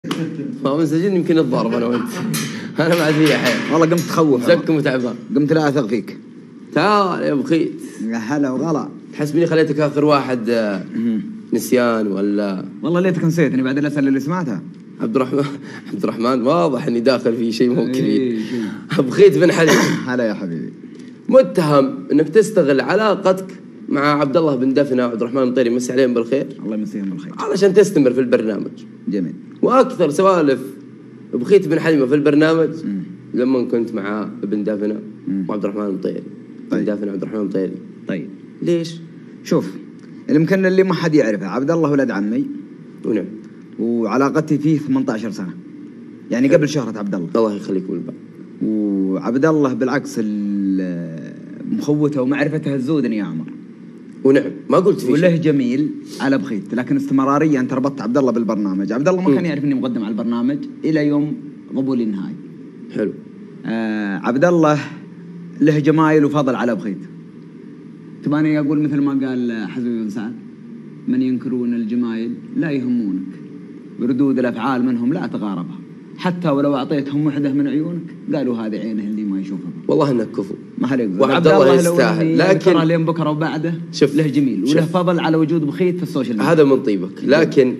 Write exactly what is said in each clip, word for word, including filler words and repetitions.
ما منسجن يمكن الضرب انا وانت. انا ما عاد فيها حيل والله قمت تخوف زكم وتعبان. قمت لا اثق فيك. تعال يا بخيت. يا هلا وغلا. تحسبني خليتك اخر واحد نسيان ولا؟ والله ليتك نسيتني بعد الاسئله اللي سمعتها. عبد الرحمن عبد الرحمن واضح اني داخل في شيء مو كبير. إيه بخيت بن حليم. هلا يا حبيبي. متهم انك تستغل علاقتك مع عبد الله بن دفنه وعبد الرحمن المطيري، مسي عليهم بالخير. الله يمسيهم بالخير. علشان تستمر في البرنامج. جميل. واكثر سوالف بخيت بن حليمه في البرنامج مم. لما كنت مع ابن دفنه وعبد الرحمن المطيري. طيب. ابن دفنه وعبد الرحمن المطيري. طيب ليش؟ شوف، يمكن اللي ما حد يعرفه، عبد الله ولد عمي. ونعم. وعلاقتي فيه ثمانية عشر سنه. يعني قبل شهرة عبد الله. الله يخليكم البعض. وعبد الله بالعكس مخوته ومعرفته الزودني يا عمر. ونعم، ما قلت فيه وله جميل على بخيت، لكن استمراريا انت ربطت عبد الله بالبرنامج. عبد الله ما م. كان يعرف اني مقدم على البرنامج الى يوم قبولي النهائي. حلو. آه عبد الله له جمايل وفضل على بخيت. تباني اقول مثل ما قال حزبي بن سعد: من ينكرون الجمايل لا يهمونك، بردود الافعال منهم لا تغاربها، حتى ولو اعطيتهم وحده من عيونك قالوا هذه عينه اللي ما يشوفها. والله انك كفو. ما عليك. وعبد الله يستاهل، لكن لين بكره وبعده شوف له جميل وله فضل على وجود بخيت في السوشيال ميديا. هذا من طيبك، لكن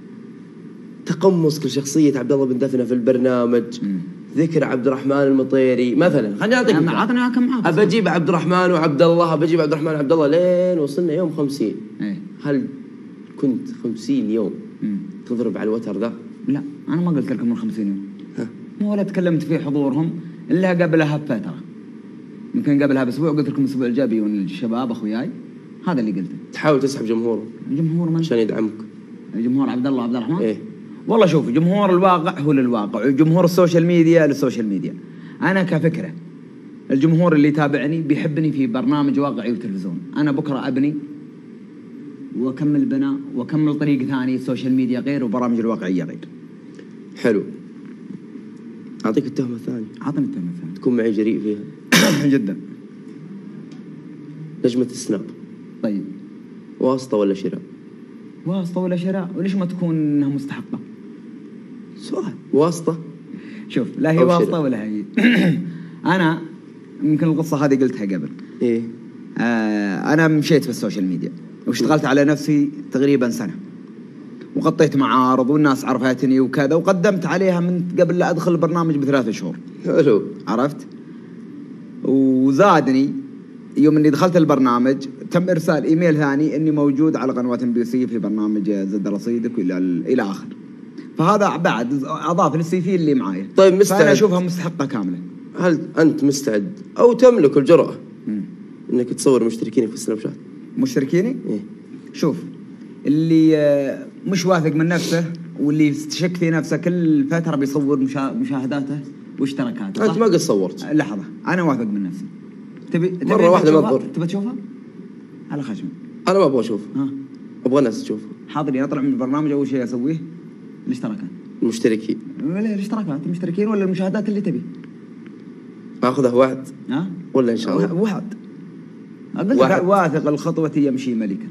تقمص لشخصيه عبد الله بن دفنه في البرنامج، م. ذكر عبد الرحمن المطيري مثلا، خليني اعطيك مثال. عطنا كم عاطف. ابى اجيب عبد الرحمن وعبد الله، ابى اجيب عبد الرحمن وعبد الله لين وصلنا يوم خمسين. ايه؟ هل كنت خمسين يوم م. تضرب على الوتر ذا؟ لا، انا ما قلت لكم من خمسين يوم. ها؟ مو ولا تكلمت في حضورهم الا قبلها بفتره. يمكن قبلها باسبوع قلت لكم الاسبوع الجاي بيون الشباب اخوياي. هذا اللي قلته. تحاول تسحب جمهوره. الجمهور من؟ عشان يدعمك. جمهور عبد الله وعبد الرحمن؟ ايه. والله شوف، جمهور الواقع هو للواقع، وجمهور السوشيال ميديا للسوشيال ميديا. انا كفكره الجمهور اللي يتابعني بيحبني في برنامج واقعي وتلفزيون. انا بكره ابني واكمل بناء واكمل طريق ثاني، السوشيال ميديا غير وبرامج الواقعيه غير. حلو. اعطيك التهمه الثانيه. اعطني التهمه الثانيه. تكون معي جريء فيها. جدا. نجمه السناب. طيب. واسطه ولا شراء؟ واسطه ولا شراء؟ وليش ما تكون انها مستحقه؟ سؤال. واسطه؟ شوف، لا هي واسطه ولا هي. انا يمكن القصه هذه قلتها قبل. ايه. آه انا مشيت في السوشيال ميديا واشتغلت على نفسي تقريبا سنه، وغطيت معارض والناس عرفتني وكذا، وقدمت عليها من قبل لا ادخل البرنامج بثلاث شهور. حلو. عرفت؟ وزادني يوم اني دخلت البرنامج تم ارسال ايميل ثاني اني موجود على قنوات ام بي سي في برنامج زد رصيدك والى الى اخر. فهذا بعد اضاف للسي في اللي معايا. طيب مستعد؟ فانا اشوفها مستحقه كامله. هل انت مستعد او تملك الجرأة مم. انك تصور مشتركينك في السناب شات؟ مشتركيني؟ ايه. شوف، اللي مش واثق من نفسه واللي يستشك في نفسه كل فتره بيصور مشا... مشاهداته واشتراكاته. انت ما قد صورت. لحظه، انا واثق من نفسي. تبي مره تبي واحده ما تضر. تبي تشوفها؟ على خشمي. انا ما ابغى اشوفها. ها؟ ابغى الناس تشوفها. حاضر، اطلع من البرنامج اول شيء اسويه الاشتراكات. المشتركين. ولا الاشتراكات المشتركين ولا المشاهدات اللي تبي؟ اخذه وعد. ها؟ ولا ان شاء الله؟ وعد. اقول لك واثق الخطوه يمشي ملكا.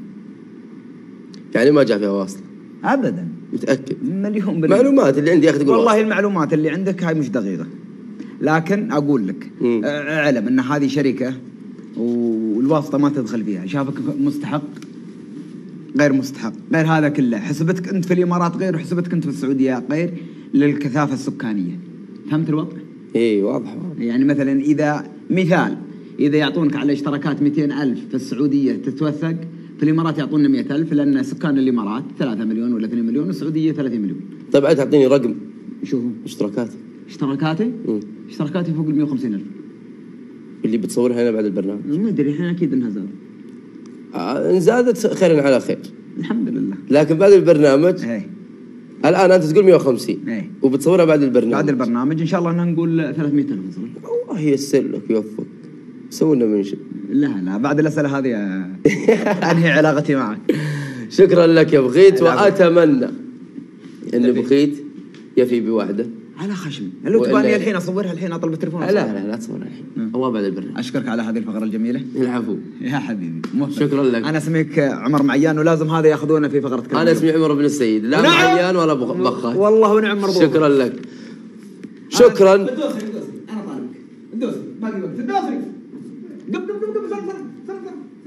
يعني ما جاء فيها واسطه؟ ابدا. متاكد؟ مليون بالمية. معلومات اللي عندي اخذ تقول والله واسطة. المعلومات اللي عندك هاي مش دقيقه، لكن اقول لك م. اعلم ان هذه شركه والواسطه ما تدخل فيها. شافك مستحق غير مستحق غير هذا كله. حسبتك انت في الامارات غير وحسبتك انت في السعوديه غير للكثافه السكانيه. فهمت الوضع؟ اي واضح. يعني مثلا اذا مثال اذا يعطونك على اشتراكات مئتين ألف في السعوديه تتوثق، في الامارات يعطونا مئة ألف لان سكان الامارات ثلاثة مليون ولا اثنين مليون والسعوديه ثلاثين مليون. طيب عاد تعطيني رقم. شو هو؟ اشتراكاتي. اشتراكاتي؟ امم اشتراكاتي فوق ال مئة وخمسين ألف. اللي بتصورها هنا بعد البرنامج؟ ما ادري، الحين اكيد انها زادت. آه ان زادت خير على خير. الحمد لله. لكن بعد البرنامج ايه الان انت تقول مئة وخمسين ايه وبتصورها بعد البرنامج. بعد البرنامج ان شاء الله انها نقول ثلاثمئة ألف مثلا. الله ييسر لك يوفقك. سوي لنا منشن. لا لا بعد الاسئله هذه انهي علاقتي معك. شكرا لك يا بخيت، واتمنى ان بخيت يفي بوعده على خشمي. لو تباني الحين اصورها الحين اطلب التليفون. لا لا لا تصورها الحين، الله بعد البرنامج. اشكرك على هذه الفقره الجميله. العفو يا حبيبي موفق. شكرا لك. انا اسميك عمر معيان ولازم هذا ياخذونه في فقره كلام. انا اسمي عمر بن السيد، لا نعم. معيان ولا بخات. والله ونعم مرضوك. شكرا لك. شكرا. الدوسري الدوسري انا طالبك الدوسري باقي وقت الدوسري.